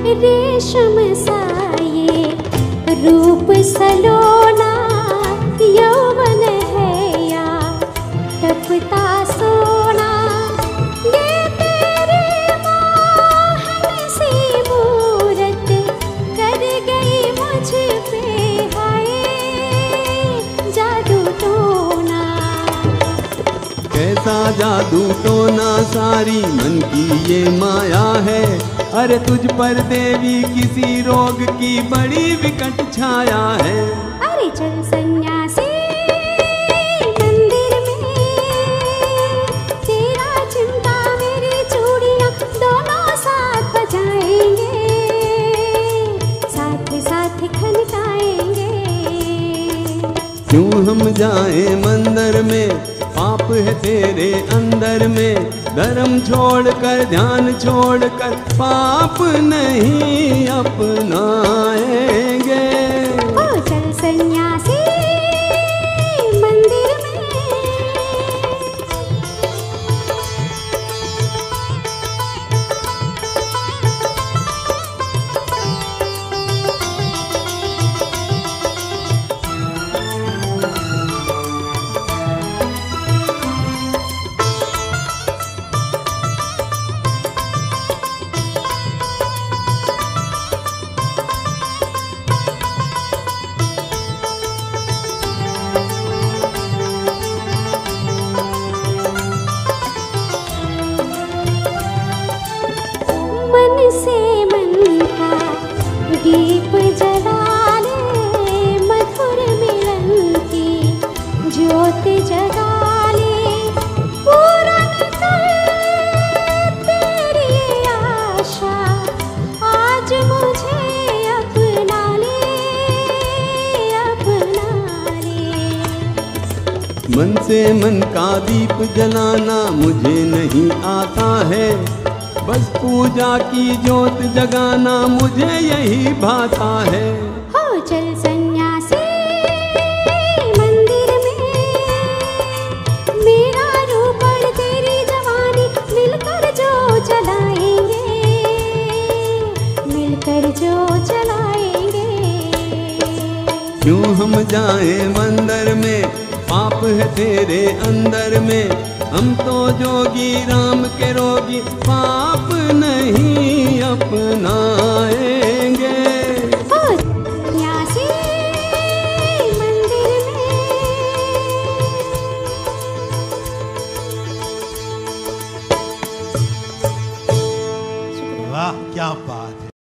रेशम सा ये रूप सलोना, यौवन है या टपता सोना, ये तेरी मोहन सी मूरत कर गई मुझ पे हाय जादू टोना। कैसा जादू टोना सारी मन की ये माया है, अरे तुझ पर देवी किसी रोग की बड़ी विकट छाया है। अरे चल सन्यासी मंदिर में, तेरा चिमटा मेरी चूड़ियां दोनों साथ बजाएंगे, साथ साथ खनकाएंगे। क्यों हम जाएं मंदिर में, पाप है तेरे अंदर में, धर्म छोड़कर ध्यान छोड़कर पाप नहीं अपनाएंगे। ओ चल सन्यासी मंदिर में। मन से मन का दीप जला ले, मधुर मिलन की ज्योत जगा ले, पूरन कर तेरी आशा आज मुझे अपना ले, अपना ले। मन से मन का दीप जलाना मुझे नहीं आता है, बस पूजा की ज्योत जगाना मुझे यही भाता है। हो चल सन्यासी मंदिर में, मेरा रूप और तेरी जवानी मिलकर जो चलाएंगे, मिलकर जो चलाएंगे। क्यों हम जाएं मंदिर में, पाप है तेरे अंदर में, हम तो जोगी राम के रोगी, पाप नहीं अपनाएंगे। हो सन्यासी मंदिर में। वाह क्या बात है।